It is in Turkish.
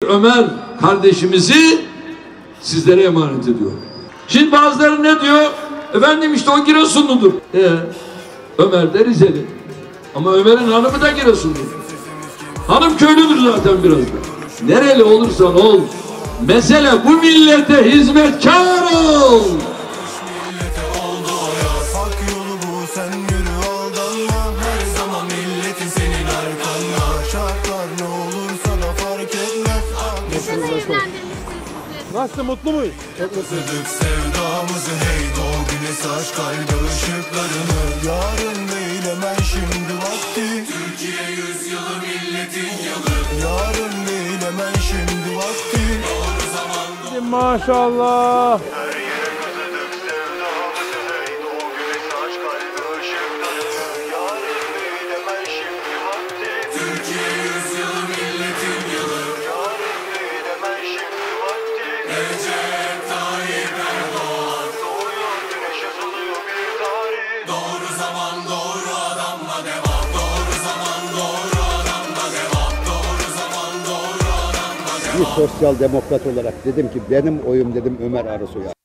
Ömer kardeşimizi sizlere emanet ediyor. Şimdi bazıları ne diyor? Efendim işte o Giresunludur. Ömer de Rizeli. Ama Ömer'in hanımı da Giresunlu. Hanım köylüdür zaten biraz da. Nereli olursan ol. Mesele bu millete hizmetkar ol. Nasıl, mutlu muyuz? Çok mutluyuz. Sevdamızı hey doğ güneş aç kalbi ışıklarını. Yarın değil hemen şimdi vakti. Türkiye yüzyılı milletin yılı. Yarın değil hemen şimdi vakti. Doğru zaman Maşallah. her yere kazıdık sevdamızı hey doğ güneş aç kalbi ışıklarını. Yarın değil hemen şimdi vakti. Türkiye yüzyılı milletin yılı. Yarın değil hemen şimdi vakti. Recep Tayyip Erdoğan doğuyor güneş yazılıyor bir tarih. Doğru zaman doğru adamla devam. Doğru zaman doğru adamla devam. Doğru zaman doğru adamla devam. Bir sosyal demokrat olarak dedim ki benim oyum dedim Ömer Arısoy'a.